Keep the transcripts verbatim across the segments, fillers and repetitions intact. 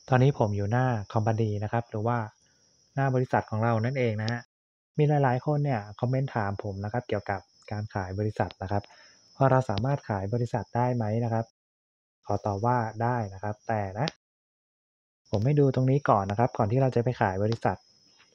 ตอนนี้ผมอยู่หน้าคอมพานีนะครับหรือว่าหน้าบริษัทของเรานั่นเองนะฮะมีหลายๆคนเนี่ยคอมเมนต์ถามผมนะครับเกี่ยวกับการขายบริษัทนะครับว่าเราสามารถขายบริษัทได้ไหมนะครับขอตอบว่าได้นะครับแต่นะผมให้ดูตรงนี้ก่อนนะครับก่อนที่เราจะไปขายบริษัท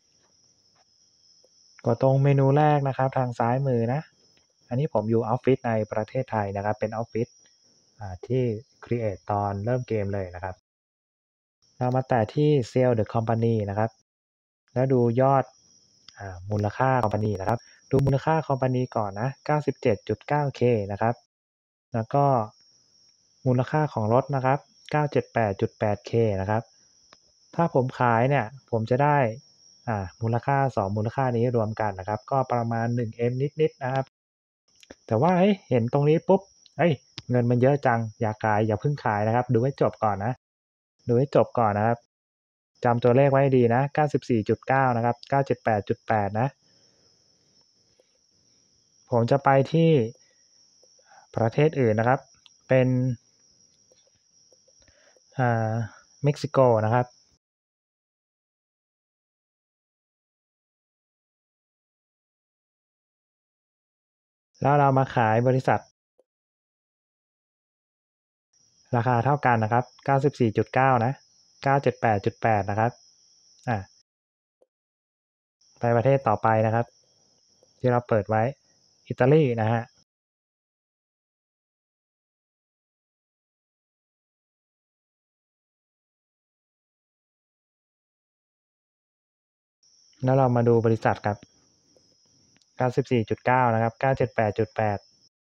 กดตรงเมนูแรกนะครับทางซ้ายมือนะอันนี้ผมอยู่ออฟฟิศในประเทศไทยนะครับเป็นออฟฟิศอ่าที่ครีเอตตอนเริ่มเกมเลยนะครับ เรามาแตะที่ Sell the Company นะครับแล้วดูยอดอ่ามูลค่าคอมพานีนะครับดูมูลค่าคอมพานีก่อนนะ เก้าสิบเจ็ดจุดเก้าเค นะครับแล้วก็มูลค่าของรถนะครับ เก้าสิบเจ็ดจุดแปดเค นะครับถ้าผมขายเนี่ยผมจะได้อ่ามูลค่าสองมูลค่านี้รวมกันนะครับก็ประมาณ หนึ่งเอ็ม นิดๆนะครับแต่ว่าเฮ้ยเห็นตรงนี้ปุ๊บเฮ้ยเงินมันเยอะจังอย่าขายอย่าเพิ่งขายนะครับดูให้จบก่อนนะดูให้จบก่อนนะครับ จำตัวเลขไว้ให้ดีนะ เก้าสิบสี่จุดเก้า นะครับ เก้าสิบเจ็ดจุดแปด นะ ผมจะไปที่ประเทศอื่นนะครับ เป็นอ่าเม็กซิโกนะครับ แล้วเรามาขายบริษัทราคาเท่ากันนะครับ เก้าสิบสี่จุดเก้า นะ เก้าสิบเจ็ดจุดแปด นะครับอ่าไปประเทศต่อไปนะครับ ที่เราเปิดไว้ อิตาลีนะฮะแล้วเรามาดูบริษัทครับ เก้าสิบสี่จุดเก้า นะครับ เก้าสิบเจ็ดจุดแปด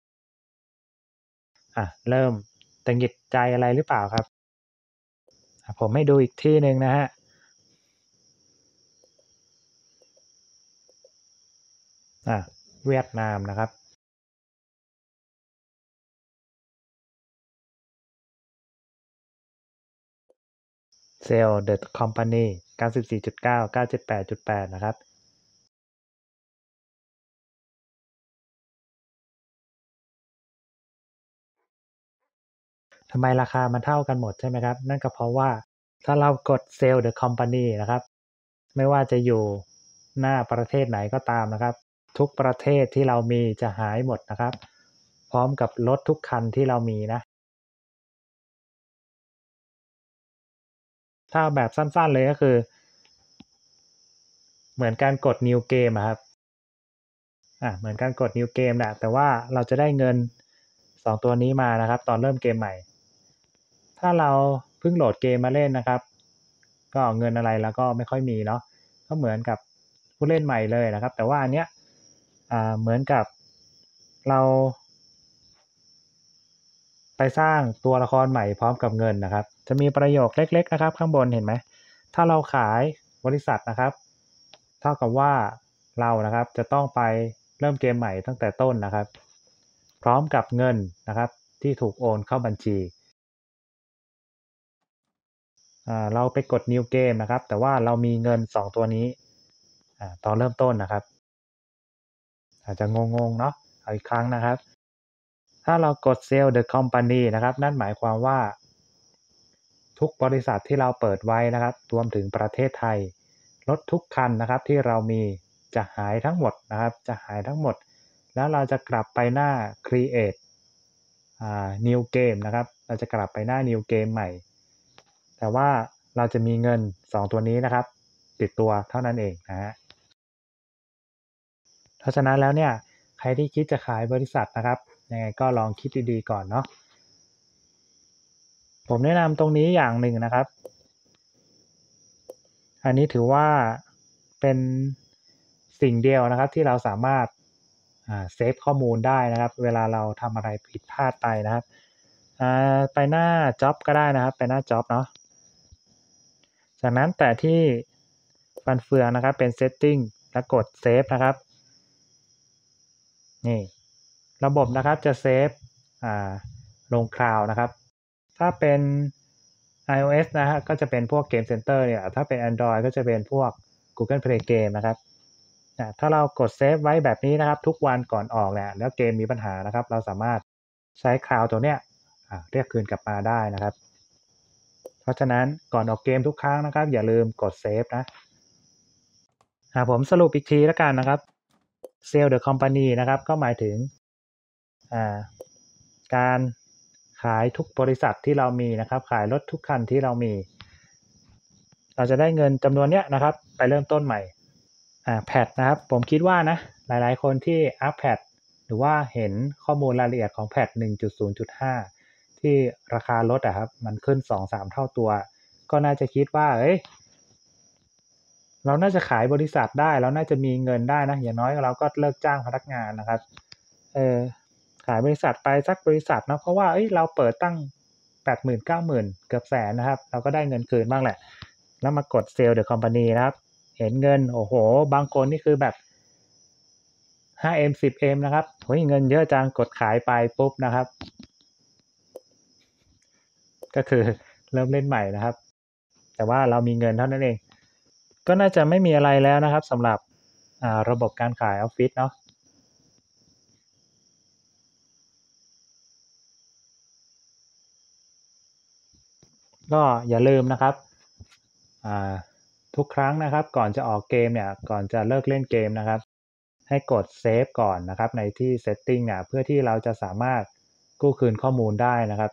อ่ะเริ่มตังหงิดใจอะไรหรือเปล่าครับอ่ะผมให้ดูอีกที่หนึ่งนะฮะอ่ะเวียดนามนะครับ Sell the Company เก้าสิบสี่จุดเก้า เก้าสิบแปดจุดแปด นะครับทำไมราคามันเท่ากันหมดใช่ไหมครับนั่นก็เพราะว่าถ้าเรากด Sell the Company นะครับไม่ว่าจะอยู่หน้าประเทศไหนก็ตามนะครับทุกประเทศที่เรามีจะหายหมดนะครับพร้อมกับรถทุกคันที่เรามีนะถ้าแบบสั้นๆเลยก็คือเหมือนการกด New Game อะครับอ่ะเหมือนการกด New Game แหละแต่ว่าเราจะได้เงินสองตัวนี้มานะครับตอนเริ่มเกมใหม่ ถ้าเราเพิ่งโหลดเกมมาเล่นนะครับก็เงินอะไรเราก็ไม่ค่อยมีเนาะก็เหมือนกับผู้เล่นใหม่เลยนะครับแต่ว่าอันเนี้ยอ่าเหมือนกับเราไปสร้างตัวละครใหม่พร้อมกับเงินนะครับจะมีประโยคเล็กๆนะครับข้างบนเห็นไหมถ้าเราขายบริษัทนะครับเท่ากับว่าเรานะครับจะต้องไปเริ่มเกมใหม่ตั้งแต่ต้นนะครับพร้อมกับเงินนะครับที่ถูกโอนเข้าบัญชี อ่าเราไปกด New Game นะครับแต่ว่าเรามีเงินสองตัวนี้อ่าตอนเริ่มต้นนะครับอาจจะงงๆเนาะเอาอีกครั้งนะครับถ้าเรากด Sell the Company นะครับนั่นหมายความว่าทุกบริษัทที่เราเปิดไว้นะครับรวมถึงประเทศไทยรถทุกคันนะครับที่เรามีจะหายทั้งหมดนะครับจะหายทั้งหมดแล้วเราจะกลับไปหน้า Create อ่า New Game นะครับเราจะกลับไปหน้า New Game ใหม่แต่ว่าเราจะมีเงินสองตัวนี้นะครับติดตัวเท่านั้นเองนะฮะเพราะฉะนั้นแล้วเนี่ยใครที่คิดจะขายบริษัทนะครับยังไงก็ลองคิดดีๆก่อนเนาะผมแนะนำตรงนี้อย่างหนึ่งนะครับอันนี้ถือว่าเป็นสิ่งเดียวนะครับที่เราสามารถอ่าเซฟข้อมูลได้นะครับเวลาเราทำอะไรผิดพลาดไปนะครับอ่าไปหน้าจ็อบก็ได้นะครับไปหน้าจ็อบเนาะ จากนั้นแต่ที่ฟันเฟืองนะครับเป็น Setting แล้วกด Save นะครับนี่ระบบนะครับจะเซฟอ่าลงคลาวด์นะครับถ้าเป็น iOS นะฮะก็จะเป็นพวก Game Center เนี่ยถ้าเป็น Android ก็จะเป็นพวก Google Play Game นะครับถ้าเรากดเซฟไว้แบบนี้นะครับทุกวันก่อนออกเนี่ยแล้วเกมมีปัญหานะครับเราสามารถใช้คลาวด์ตัวเนี้ยเรียกคืนกลับมาได้นะครับราะฉะนั้นก่อนออกเกมทุกครั้งนะครับอย่าลืมกดเซฟนะผมสรุปอีกทีแล้วกันนะครับ Sell the company นะครับก็หมายถึงการขายทุกบริษัทที่เรามีนะครับขายรถทุกคันที่เรามีเราจะได้เงินจำนวนเนี้ยนะครับไปเริ่มต้นใหม่อ่าแพทนะครับผมคิดว่านะหลายๆคนที่อัพแพทหรือว่าเห็นข้อมูลรายละเอียดของแพท หนึ่งจุดศูนย์จุดห้า ที่ราคารถอะครับมันขึ้น สองถึงสาม เท่าตัวก็น่าจะคิดว่าเอ้ยเราน่าจะขายบริษัทได้เราน่าจะมีเงินได้นะอย่างน้อยเราก็เลิกจ้างพนักงานนะครับเออขายบริษัทไปสักบริษัทนะเพราะว่าเอ้ยเราเปิดตั้ง แปดหมื่น เก้าหมื่น เกือบแสนนะครับเราก็ได้เงินคืนบ้างแหละแล้วมากด Sell the company นะครับเห็นเงินโอ้โหบางคนนี่คือแบบ ห้าเอ็ม สิบเอ็ม นะครับเฮ้ยเงินเยอะจังกดขายไปปุ๊บนะครับก็คือเริ่มเล่นใหม่นะครับแต่ว่าเรามีเงินเท่านั้นเองก็น่าจะไม่มีอะไรแล้วนะครับสำหรับระบบการขายออฟฟิศเนาะก็อย่าลืมนะครับทุกครั้งนะครับก่อนจะออกเกมเนี่ยก่อนจะเลิกเล่นเกมนะครับให้กดเซฟก่อนนะครับในที่ setting เนี่ยเพื่อที่เราจะสามารถกู้คืนข้อมูลได้นะครับ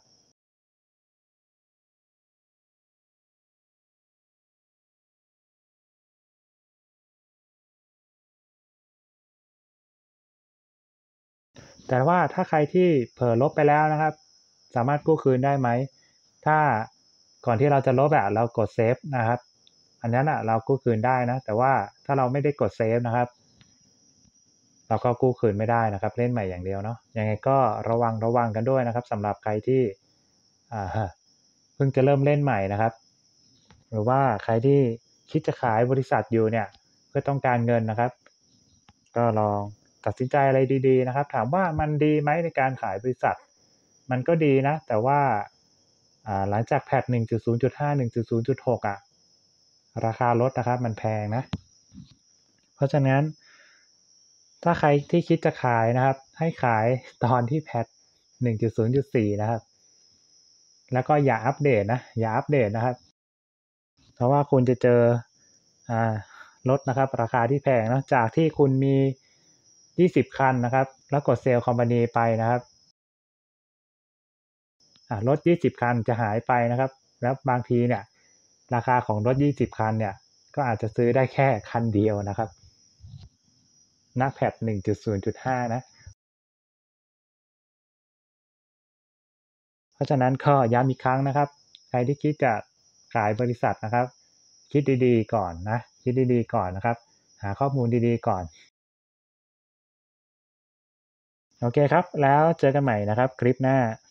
แต่ว่าถ้าใครที่เผลอลบไปแล้วนะครับสามารถกู้คืนได้ไหมถ้าก่อนที่เราจะลบอะเรากดเซฟนะครับอันนั้นอะเรากู้คืนได้นะแต่ว่าถ้าเราไม่ได้กดเซฟนะครับเราก็กู้คืนไม่ได้นะครับเล่นใหม่อย่างเดียวเนาะยังไงก็ระวังระวังกันด้วยนะครับสำหรับใครที่เพิ่งจะเริ่มเล่นใหม่นะครับหรือว่าใครที่คิดจะขายบริษัทอยู่เนี่ยเพื่อต้องการเงินนะครับก็ลองตัดสินใจอะไรดีๆนะครับถามว่ามันดีไหมในการขายบริษัทมันก็ดีนะแต่ว่าหลังจากแพท หนึ่งจุดศูนย์จุดห้า หนึ่งจุดศูนย์จุดหก อ่ะราคารถนะครับมันแพงนะเพราะฉะนั้นถ้าใครที่คิดจะขายนะครับให้ขายตอนที่แพท หนึ่งจุดศูนย์จุดสี่ นะครับแล้วก็อย่าอัปเดตนะอย่าอัปเดตนะครับเพราะว่าคุณจะเจอรถนะครับราคาที่แพงนะจากที่คุณมียี่สิบคันนะครับแล้วกดเซลล์คอมพานีไปนะครับรถยี่สิบคันจะหายไปนะครับแล้วบางทีเนี่ยราคาของรถยี่สิบคันเนี่ยก็อาจจะซื้อได้แค่คันเดียวนะครับณแพท หนึ่งจุดศูนย์จุดห้า นะเพราะฉะนั้นก็ย้ำอีกครั้งนะครับใครที่คิดจะขายบริษัทนะครับคิดดีๆก่อนนะคิดดีๆก่อนนะครับหาข้อมูลดีๆก่อนโอเคครับแล้วเจอกันใหม่นะครับคลิปหน้า